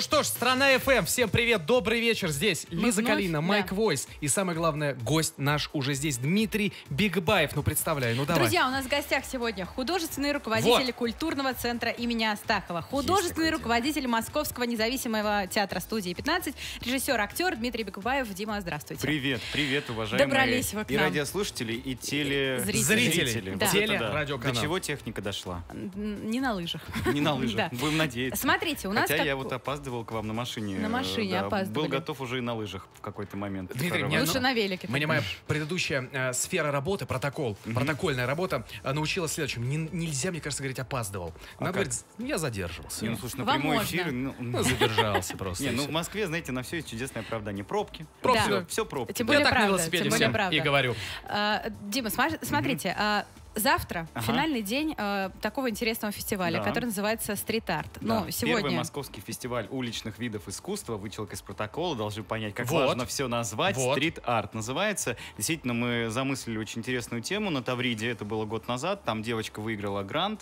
что ж, Страна ФМ, всем привет, добрый вечер. Здесь Лиза Калина, Майк Войс и самое главное, гость наш уже здесь, Дмитрий Бигбаев. Ну, представляю, ну давай. Друзья, у нас в гостях сегодня художественный руководитель культурного центра имени Астахова, художественный руководитель Московского независимого театра-студии 15, режиссер, актер Дмитрий Бигбаев. Дима, здравствуйте. Привет, привет, уважаемые Добрались вы к нам. и радиослушатели, и телезрители. Да. Телерадиоканал. До чего техника дошла? Не на лыжах. Не на лыжах, Да. будем надеяться. Смотрите, у нас Хотя я вот опаздывал к вам на машине. На машине опаздывали. Был готов уже и на лыжах в какой-то момент. Дмитрий, Лучше на велике. Мне моя предыдущая сфера работы, протокольная работа, научила следующему. Нельзя, мне кажется, говорить «опаздывал». Надо говорить «я задерживался». Не, ну, слушай, на Вам прямой можно. эфир... Задержался просто. Не, ну в Москве, знаете, на все есть чудесное оправдание. Пробки. Да. Все пробки. Тем Я более так на правда. велосипеде Тем более всем правда. и говорю. Дима, смотрите, завтра финальный день такого интересного фестиваля, Да. который называется «Стрит-арт». Да. Ну, сегодня... Первый московский фестиваль уличных видов искусства, вычелка из протокола, должны понять, как Вот. важно все назвать. Вот. Стрит-арт называется. Действительно, мы замыслили очень интересную тему на Тавриде, это было год назад, там девочка выиграла грант,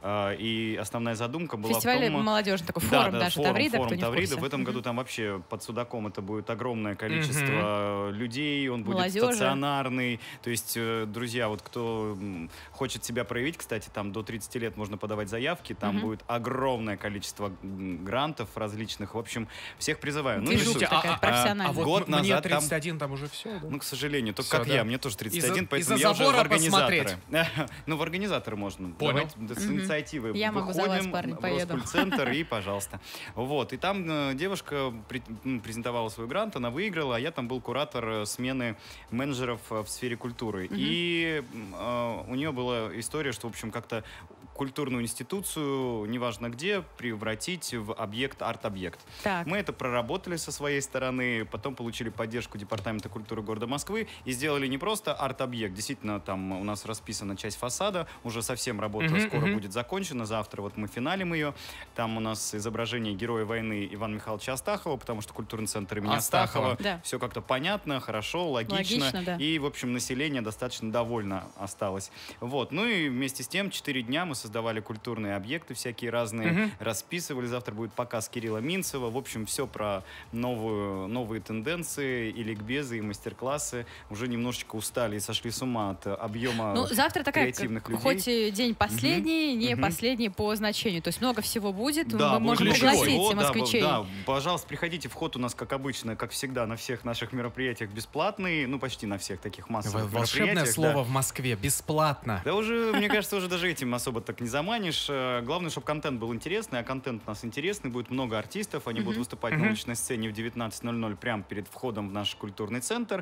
и основная задумка была Фестиваль в том... молодежный, такой форум даже Таврида, кто форум не в Таврида. курсе. В этом году там вообще под Судаком это будет огромное количество людей, он будет Молодежи. стационарный. То есть, друзья, вот кто хочет себя проявить, кстати, там до 30 лет можно подавать заявки, там будет огромное количество грантов различных. В общем, всех призываю. Ну, Движуха рисуйте. такая профессиональная. А вот Год мне назад 31, там уже все, да? Ну, к сожалению, только Всё, как да. я, мне тоже 31, поэтому из-за я уже в забора организаторы. Ну, в организаторы можно. Понял. Давайте с инициативы Я могу за вас, выходим парни, в поеду. Роскультцентр и, пожалуйста. Вот, и там девушка презентовала свой грант, она выиграла, а я там был куратор смены менеджеров в сфере культуры. И у нее была история, что, в общем, как-то культурную институцию, неважно где, превратить в объект, арт-объект. Так. Мы это проработали со своей стороны, потом получили поддержку Департамента культуры города Москвы и сделали не просто арт-объект, действительно, там у нас расписана часть фасада, уже совсем работа скоро будет закончена, завтра вот мы финалим ее, там у нас изображение героя войны Ивана Михайловича Астахова, потому что культурный центр имени Астахова, Да. все как-то понятно, хорошо, логично, Да. и, в общем, население достаточно довольно осталось. Вот, ну и вместе с тем 4 дня мы создавали культурные объекты всякие разные, расписывали, завтра будет показ Кирилла Минцева, в общем, все про новые тенденции и ликбезы, и мастер-классы. Уже немножечко устали и сошли с ума от объема Ну, завтра такая, креативных людей. хоть и день последний, не последний по значению. То есть много всего будет. Да, Мы можем будет пригласить всего, москвичей. Да, пожалуйста, приходите. Вход у нас, как обычно, как всегда, на всех наших мероприятиях бесплатный. Ну, почти на всех таких массовых Волшебное мероприятиях. слово да. в Москве. Бесплатно. Да уже, мне кажется, уже даже этим особо так не заманишь. Главное, чтобы контент был интересный, а контент у нас интересный. Будет много артистов, они будут выступать на уличной сцене в 19:00 прямо перед входом в наш культурный центр.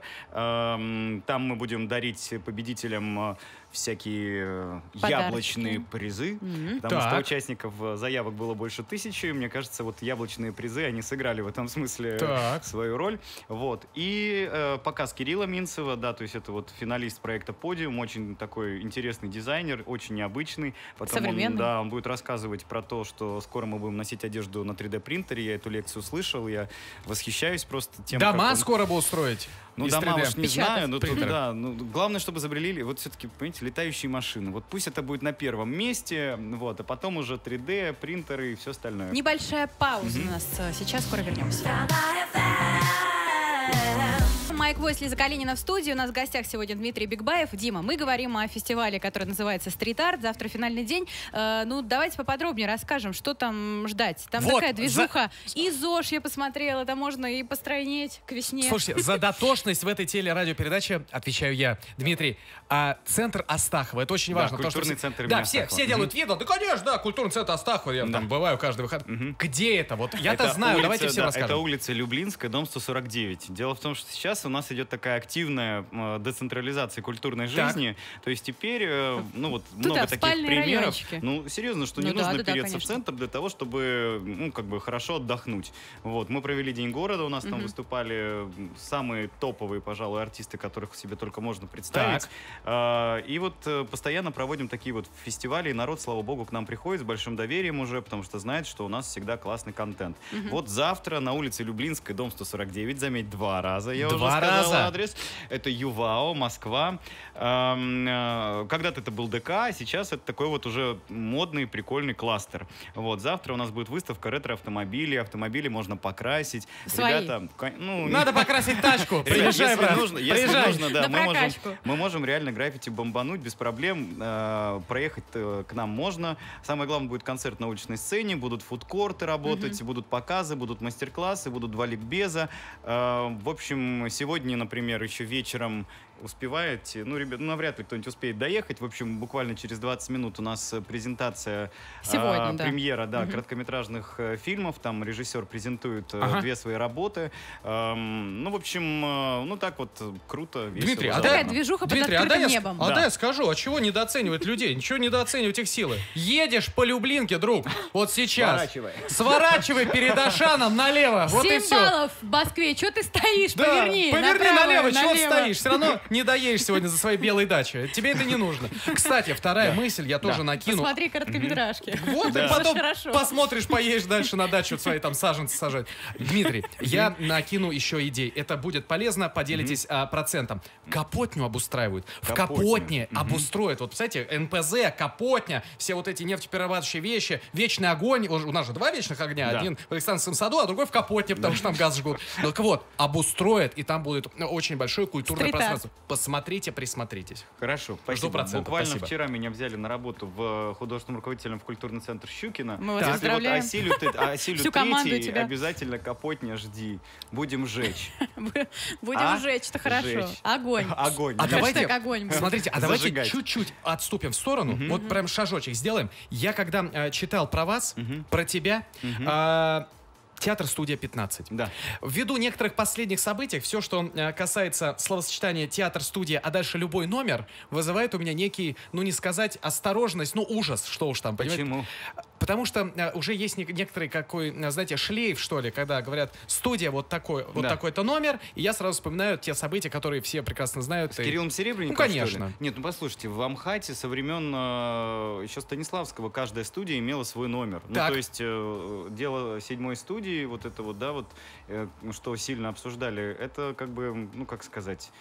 Там мы будем дарить победителям всякие яблочные призы, потому что участников заявок было больше 1000. Мне кажется, вот яблочные призы, они сыграли в этом смысле свою роль. Вот. И показ Кирилла Минцева, да, то есть это вот финалист проекта «Подиум», очень такой интересный дизайнер, очень необычный. Потом современный. он будет рассказывать про то, что скоро мы будем носить одежду на 3D-принтере. Я эту лекцию слышал, я восхищаюсь просто тем, Дома как он... скоро будут строить. Ну, из дома 3D. уж не Печатать. знаю, но тут, Принтеры. да, ну, главное, чтобы изобрели, вот все-таки, понимаете, летающие машины. Вот пусть это будет на первом месте, вот, а потом уже 3D, принтеры и все остальное. Небольшая пауза у нас. Сейчас скоро вернемся. Майк Войс, Лиза Калинина в студии. У нас в гостях сегодня Дмитрий Бигбаев. Дима, мы говорим о фестивале, который называется «Стрит-арт». Завтра финальный день. Ну, давайте поподробнее расскажем, что там ждать. Там Вот, такая движуха. И ЗОЖ я посмотрела, там можно и постройнеть к весне. Слушайте, за дотошность в этой телерадиопередаче отвечаю я, Дмитрий. Центр Астахова, это очень Да, важно. культурный центр Да, имени все Астахова. делают вид, да, конечно, да, культурный центр Астахова, я там бываю каждый выходной. Где это? Вот я-то Это знаю, улица, давайте все да, расскажем. Это улица Люблинская, дом 149. Дело в том, что сейчас у нас идет такая активная децентрализация культурной жизни. То есть теперь, ну вот, много таких спальные примеров. райончики. Ну, серьезно, что не Ну да, нужно да, переться в конечно. центр для того, чтобы, ну, как бы хорошо отдохнуть. Вот, мы провели День города, у нас там выступали самые топовые, пожалуй, артисты, которых себе только можно представить. И вот постоянно проводим такие вот фестивали, и народ, слава богу, к нам приходит с большим доверием уже, потому что знает, что у нас всегда классный контент. Вот завтра на улице Люблинской, дом 149, заметь, 2 раза, я уже 2 сказал раза? адрес. Это ЮВАО, Москва. Когда-то это был ДК, а сейчас это такой вот уже модный, прикольный кластер. Вот, завтра у нас будет выставка ретро-автомобилей. Автомобили можно покрасить. Свои. Ребята, ну, Надо покрасить тачку. Ребят, Приезжай, если брат. нужно, Приезжай. да, На прокачку. мы можем реально граффити бомбануть без проблем. Проехать к нам можно. Самое главное, будет концерт на уличной сцене, будут фудкорты работать, будут показы, будут мастер-классы, будут 2 ликбеза. В общем, сегодня, например, еще вечером успеваете, ну, ребят, навряд ли кто-нибудь успеет доехать. В общем, буквально через 20 минут у нас презентация, Сегодня, да. премьера, короткометражных фильмов. Там режиссер презентует 2 свои работы. Ну, в общем, ну, так вот, круто, весело. Дмитрий, а Такая дай, движуха под Дмитрий, открытым дай небом. А дай я скажу, а чего недооценивать людей? Ничего недооценивать их силы. Едешь по Люблинке, друг, вот сейчас. Сворачивай перед Ашаном налево, вот и 7 все. баллов в Москве. Чего ты стоишь? Да, Поверни налево, направо, чего ты налево. стоишь? Все равно не доедешь сегодня за своей белой дачей. Тебе это не нужно. Кстати, вторая мысль я тоже накину. Посмотри короткометражки. Вот, Да. и потом Хорошо. посмотришь, поедешь дальше на дачу свои там саженцы сажать. Дмитрий, я накину еще идей. Это будет полезно, поделитесь процентом. Капотню обустраивают. В Капотне обустроят. Вот, представляете, НПЗ, Капотня, все вот эти нефтеперерабатывающие вещи, вечный огонь. У нас же 2 вечных огня. Да. Один в Александровском саду, а другой в Капотне, потому что там газ жгут. Так вот, обустроят, и там будет очень большое культурное Стрит-арт. пространство. Посмотрите, присмотритесь. Хорошо, спасибо. процентов, Буквально спасибо. вчера меня взяли на работу в художественным руководителем в культурный центр Щукина. Мы вас Так. Если вот поздравляем. Асилю Всю команду третий, тебя. обязательно Капотня жди. Будем жечь. Будем жечь, это хорошо. Жечь. Огонь. Огонь. А давайте, Хэштег огонь будет. смотрите, а давайте Зажигать. чуть-чуть отступим в сторону, вот прям шажочек сделаем. Я когда читал про вас, про тебя, театр-студия 15. Да. Ввиду некоторых последних событий, все, что касается словосочетания театр-студия, а дальше любой номер, вызывает у меня некий, ну не сказать осторожность, ну ужас, что уж там, понимаете? Почему? Потому что уже есть некоторый какой, знаете, шлейф, что ли, когда говорят студия вот такой, вот Да. такой-то номер, и я сразу вспоминаю те события, которые все прекрасно знают. С Кириллом Серебренниковым, Ну, конечно. что ли? Нет, ну послушайте, в Амхате со времен еще Станиславского каждая студия имела свой номер. Ну, Так. то есть дело 7-й студии, вот это вот, да, вот, что сильно обсуждали, это как бы, ну, как сказать...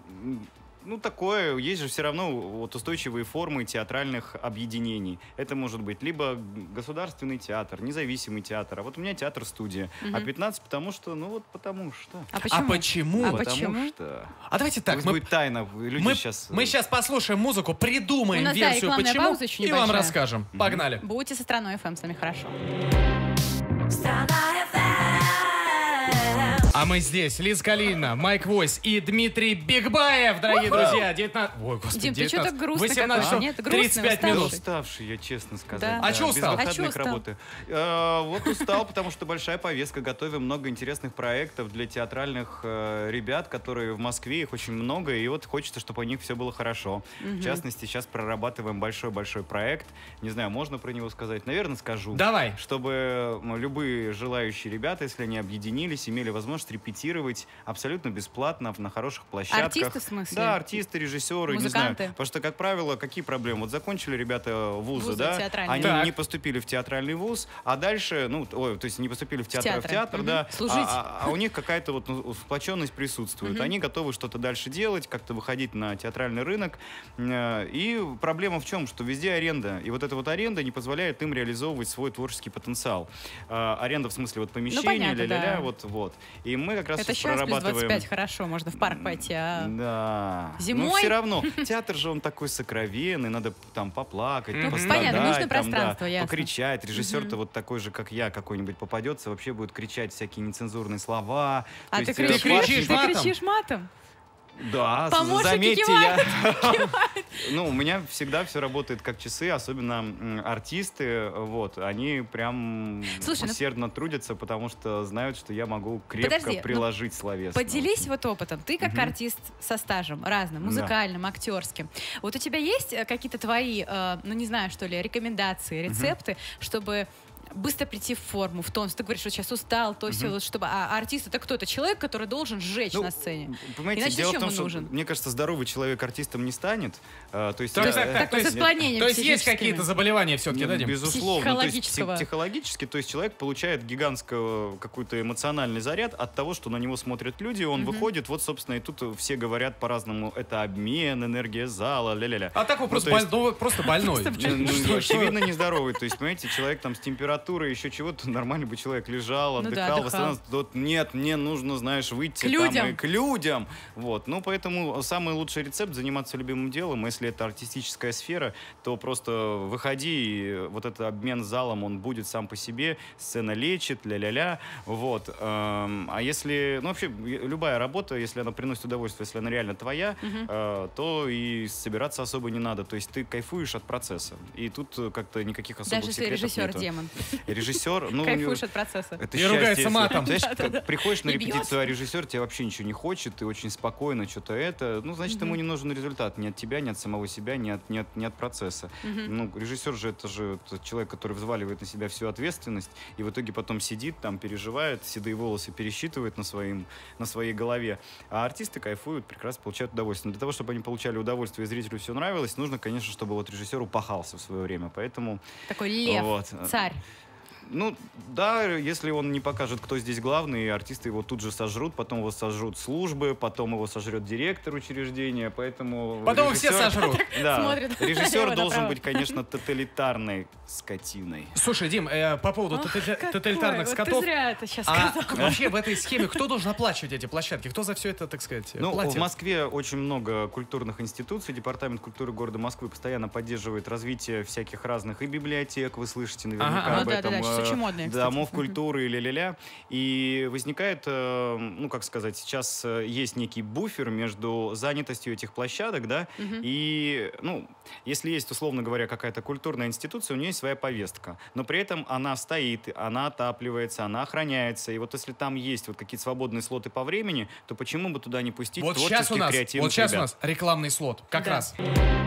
Ну, такое, есть же все равно вот устойчивые формы театральных объединений. Это может быть либо государственный театр, независимый театр, а вот у меня театр-студия. А 15 потому что, ну вот потому что. А А почему? почему? А Потому почему? что... А давайте так, Пусть мы будет тайна, люди мы сейчас... сейчас послушаем музыку, придумаем У нас, да, версию, рекламная почему, пауза еще и вам небольшая. расскажем. Погнали. Будьте со страной FM, с нами хорошо. А мы здесь, Лиза Калинина, Майк Войс и Дмитрий Бигбаев, дорогие друзья. 19... Ой, господи, Дим, ты 19. что-то грустный 18 какой-то. часов, Нет, грустный, 35 уставший. минут. Уставший, я честно сказать. Да. А чё Без устал? выходных А чё устал? работы. Вот устал, потому что большая повестка. Готовим много интересных проектов для театральных ребят, которые в Москве, их очень много, и вот хочется, чтобы у них все было хорошо. В частности, сейчас прорабатываем большой-большой проект. Не знаю, можно про него сказать? Наверное, скажу. Давай. Чтобы любые желающие ребята, если они объединились, имели возможность репетировать абсолютно бесплатно на хороших площадках. Артисты, в смысле? Да, артисты, режиссеры, не Музыканты? знаю. Потому что, как правило, какие проблемы? Вот закончили ребята вузы, да? театральные. Они Так. не поступили в театральный вуз, а дальше, ну, то есть не поступили в театр, театры. да. Служить. А у них какая-то вот сплоченность присутствует. Они готовы что-то дальше делать, как-то выходить на театральный рынок. И проблема в чем? Что везде аренда. И вот эта вот аренда не позволяет им реализовывать свой творческий потенциал. Аренда в смысле вот помещения, понятно, ля-ля-ля, да. вот. И мы как раз Это сейчас сейчас плюс прорабатываем... 25 хорошо, можно в парк пойти, а Да. Зимой? Но все равно. Театр же он такой сокровенный, надо там поплакать, пострадать. Понятно, нужно там, пространство, да, ясно. покричать. Режиссер-то вот такой же, как я, какой-нибудь попадется, вообще будет кричать всякие нецензурные слова. А То ты есть, кричишь ты матом? кричишь матом? Да, Помощники заметьте, кивают, Ну, у меня всегда все работает как часы, особенно артисты, вот, они прям Слушай, ну- усердно трудятся, потому что знают, что я могу крепко Подожди, ну, приложить словесно. Поделись вот опытом. Ты как артист со стажем разным, музыкальным, актерским. Вот у тебя есть какие-то твои, ну не знаю, что ли, рекомендации, рецепты, чтобы быстро прийти в форму, в тонус. Ты говоришь, что сейчас устал, то все, вот, чтобы... А артист это кто? Это человек, который должен сжечь на сцене. Понимаете, Иначе дело в зачем том, он что, нужен? мне кажется, здоровый человек артистом не станет. То есть, То есть есть психическими. какие-то заболевания все-таки, да, Дим? Безусловно. То есть Психологического. психологически, то есть человек получает гигантский какой-то эмоциональный заряд от того, что на него смотрят люди, он выходит, вот, собственно, и тут все говорят по-разному, это обмен, энергия зала, ля-ля-ля. А так вопрос просто больной. Очевидно, нездоровый. То есть, понимаете, человек там с температурой, еще чего-то, нормальный бы человек лежал, Ну да, отдыхал, отдыхал. восстанавливался. Вот нет, мне нужно, знаешь, выйти К людям. там и к людям. Вот. Ну, поэтому самый лучший рецепт — заниматься любимым делом. Если это артистическая сфера, то просто выходи, и вот этот обмен залом, он будет сам по себе, сцена лечит, ля-ля-ля. Вот. А если, ну, вообще, любая работа, если она приносит удовольствие, если она реально твоя, то и собираться особо не надо. То есть ты кайфуешь от процесса. И тут как-то никаких особых Даже если секретов режиссер нету. демон. Режиссер, ну, Кайфуешь от процесса. это И ругается счастье, матом. Знаешь, как приходишь на И бьет. репетицию, а режиссер тебя вообще ничего не хочет, ты очень спокойно что-то это, ну, значит, ему не нужен результат ни от тебя, ни от самого себя, ни от процесса. Ну, режиссер же это человек, который взваливает на себя всю ответственность, и в итоге потом сидит там, переживает, седые волосы пересчитывает на своей голове. А артисты кайфуют, прекрасно получают удовольствие. Но для того, чтобы они получали удовольствие и зрителю все нравилось, нужно, конечно, чтобы вот режиссер упахался в свое время. Поэтому... Такой лев, Вот. царь. Ну, да, если он не покажет, кто здесь главный, артисты его тут же сожрут, потом его сожрут службы, потом его сожрет директор учреждения, поэтому... Потом все сожрут. Да, Смотрят режиссер налево, должен направо. быть, конечно, тоталитарной скотиной. Слушай, Дим, по поводу Ох, какой, тоталитарных вот скотов. ты зря это сейчас А сказал. вообще в этой схеме кто должен оплачивать эти площадки? Кто за все это, так сказать, Ну, платит? в Москве очень много культурных институций. Департамент культуры города Москвы постоянно поддерживает развитие всяких разных и библиотек, вы слышите наверняка Ага, об ну да, этом. да, сейчас очень модные, кстати. Домов культуры, ля-ля-ля. И возникает, ну, как сказать, сейчас есть некий буфер между занятостью этих площадок, да, и, ну, если есть, условно говоря, какая-то культурная институция, у нее есть своя повестка, но при этом она стоит, она отапливается, она охраняется, и вот если там есть вот какие-то свободные слоты по времени, то почему бы туда не пустить Вот сейчас у творческих, нас, креативных вот сейчас у ребят? нас рекламный слот, как Да. раз.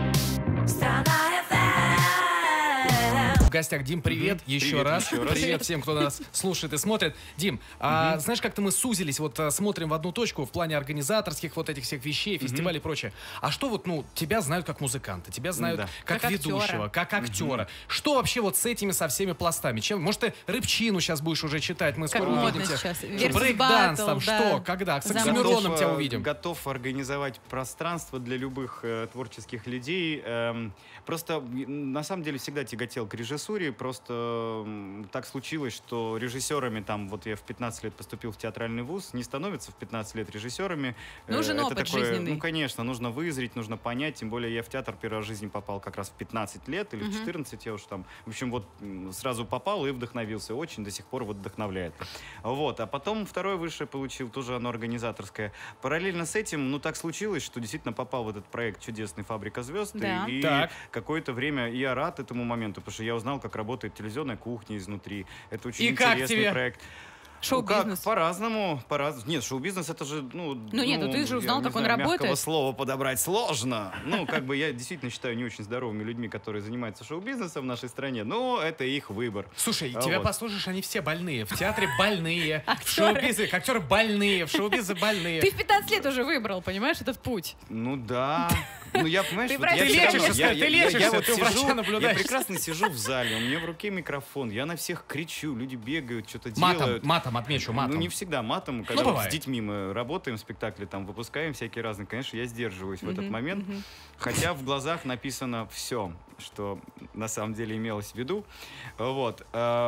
В гостях Дим, привет, еще Привет раз. еще раз. Привет всем, кто нас слушает и смотрит. Дим, знаешь, как-то мы сузились, вот смотрим в одну точку в плане организаторских вот этих всех вещей, фестивалей и прочее. А что вот, ну, тебя знают как музыканта, тебя знают Да. как Как ведущего, актера. как актера. Что вообще вот с этими, со всеми пластами? Чем, может, ты рыбчину сейчас будешь уже читать, мы Как скоро модно увидим тебя. сейчас. Что, Versus брейк-данс battle, там, да. что, когда? С Замок. Оксимироном тебя увидим. Готов организовать пространство для любых творческих людей. Просто, на самом деле, всегда тяготел к режиссуре. Просто так случилось, что режиссерами, там, вот я в 15 лет поступил в театральный вуз, не становятся в 15 лет режиссерами. Нужен Это опыт такое, жизненный. Ну, конечно, нужно вызреть, нужно понять. Тем более я в театр первый раз в жизни попал как раз в 15 лет или в 14, я уж там, в общем, вот сразу попал и вдохновился. Очень до сих пор вот вдохновляет. Вот. А потом второе высшее получил, тоже оно организаторское. Параллельно с этим, ну, так случилось, что действительно попал в этот проект «Чудесный «Фабрика звезд». Да. И Так. какое-то время я рад этому моменту, потому что я узнал, как работает телевизионная кухня изнутри. Это очень И как интересный тебе? проект. Шоу-бизнес. Как? По-разному. Нет, шоу-бизнес это же, Ну нет, ну ты же узнал, я не как он знаю, мягкого работает. слова подобрать сложно. Ну, как бы я действительно считаю не очень здоровыми людьми, которые занимаются шоу-бизнесом в нашей стране, но это их выбор. Слушай, А тебя вот. послушаешь, они все больные. В театре больные, в Актеры. шоу-бизнесе актеры больные, в шоу-бизнесе больные. Ты в 15 лет уже выбрал, понимаешь, этот путь. Ну да. Ну я, понимаешь, Ты вот врач, я ты всё равно- лечишься, ты лечишься, вот ты у врача сижу, я наблюдаешь. прекрасно сижу в зале, у меня в руке микрофон, я на всех кричу, люди бегают, что-то Матом, делают. матом отмечу, матом. Ну, не всегда матом. Когда вот бывает. с детьми мы работаем, спектакли там выпускаем всякие разные, конечно, я сдерживаюсь в этот момент. Хотя в глазах написано все, что на самом деле имелось в виду. Вот.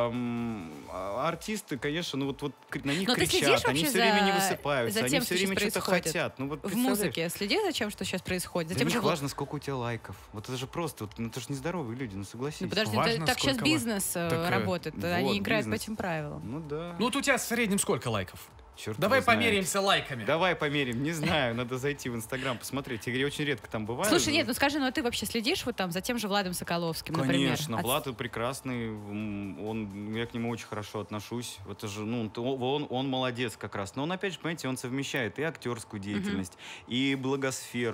Артисты, конечно, ну вот на них Но ты следишь кричат, они вообще все время не за высыпаются, тем, они что все время сейчас что-то происходит? хотят. Ну, вот, В представляешь? музыке следи за тем, что сейчас происходит. За Для тем, них что... важно, сколько у тебя лайков. Вот это же просто, ну это же нездоровые люди, ну согласись. Ну, подожди, Важно, так сейчас сколько бизнес Так, работает. вот, Они играют бизнес. по этим правилам. Ну да. Ну вот у тебя в среднем сколько лайков? Черт Давай его знает. померяемся лайками. Давай померим. Не знаю, надо зайти в Инстаграм, посмотреть. Я очень редко там бываю. Слушай, нет, ну скажи, ну а ты вообще следишь вот там за тем же Владом Соколовским, например? Конечно, Влад прекрасный, я к нему очень хорошо отношусь. Это же, ну, он молодец как раз. Но он, опять же, понимаете, он совмещает и актерскую деятельность, и благосферу.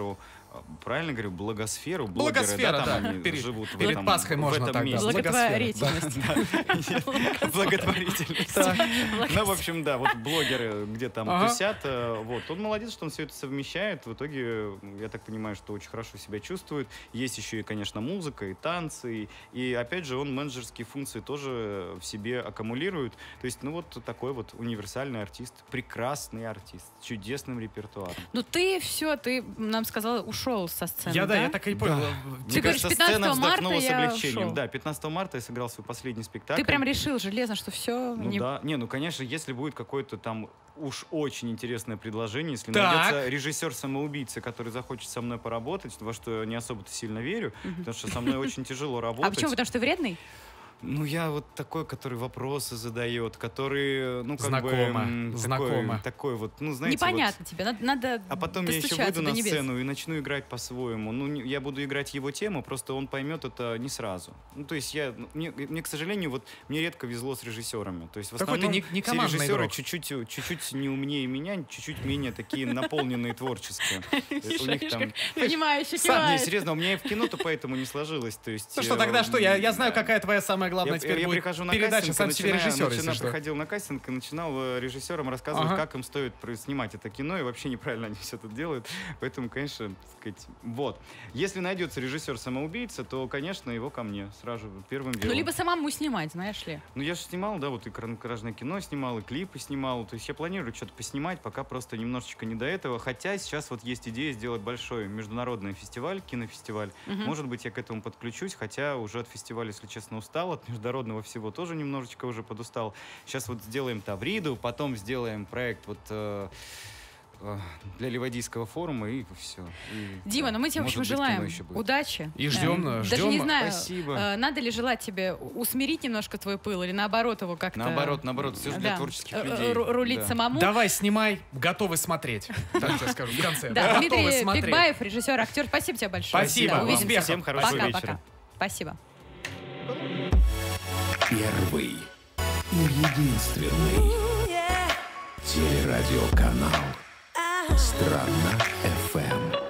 правильно говорю, благосферу, блогеры, Благосфера, там да. они живут в Перед этом, Пасхой в можно этом так, мире. да. Благотворительность. Благотворительность. Ну, в общем, да, вот блогеры, где там тусят, вот, он молодец, что он все это совмещает. В итоге, я так понимаю, что очень хорошо себя чувствует. Есть еще и, конечно, музыка, и танцы, и, опять же, он менеджерские функции тоже в себе аккумулирует. То есть, ну, вот такой вот универсальный артист, прекрасный артист, с чудесным репертуаром. Ну ты нам сказала, ушел со сцены, Я так и понял. Ты Мне говоришь, кажется, 15 сцена вздохнула марта с я облегчением. ушел. Да, 15 марта я сыграл свой последний спектакль. Ты прям решил железно, что все... Ну да, ну конечно, если будет какое-то там уж очень интересное предложение, если Так. найдется режиссер-самоубийца, который захочет со мной поработать, во что я не особо-то сильно верю, потому что со мной очень тяжело работать. А почему? Потому что ты вредный? Ну, я вот такой, который вопросы задает, который, ну, как Знакомо, бы... знакомо. Такой вот, ну, знаете, Непонятно тебе, надо а потом я еще достучаться выйду до на небес. сцену и начну играть по-своему. Ну, я буду играть его тему, просто он поймет это не сразу. Ну, то есть мне, к сожалению, вот мне редко везло с режиссерами. То есть в Какой ты основном не все командный режиссеры игрок. чуть-чуть не умнее меня, чуть-чуть менее такие наполненные творчески. У них там... Понимающий Не, кивает. серьезно, у меня и в кино-то поэтому не сложилось. То есть, Ну что, тогда что? Я знаю, какая твоя самая главная я теперь будет прихожу на передача кастинг, «Сам себе режиссер», если что. приходил на кастинг и начинал режиссерам рассказывать, Ага. как им стоит снимать это кино, и вообще неправильно они все это делают. Поэтому, конечно, так сказать, вот. Если найдется режиссер-самоубийца, то, конечно, его ко мне сразу первым делом. Ну, либо самому снимать, знаешь ли. Ну, я же снимал, да, вот и короткометражное кино снимал, и клипы снимал. То есть я планирую что-то поснимать, пока просто немножечко не до этого. Хотя сейчас вот есть идея сделать большой международный фестиваль, кинофестиваль. Может быть, я к этому подключусь, хотя уже от фестиваля, если честно, устал. От международного всего тоже немножечко уже подустал. Сейчас вот сделаем Тавриду, потом сделаем проект вот... для Ливадийского форума, и все. Дима, ну мы тебе, в общем, желаем удачи. И ждем. Даже не знаю, Спасибо. надо ли желать тебе усмирить немножко твой пыл или наоборот его как-то... Наоборот, все же для творческих людей. Рулить Да. самому. Давай, снимай, готовы смотреть. Так тебе скажу в конце. Да, Готовы Дмитрий смотреть. Бигбаев, режиссер, актер. Спасибо тебе большое. Спасибо. Да, увидимся. Успехов. Всем хорошего Пока, вечера. пока. Спасибо. Первый и единственный телерадиоканал «Странно FM».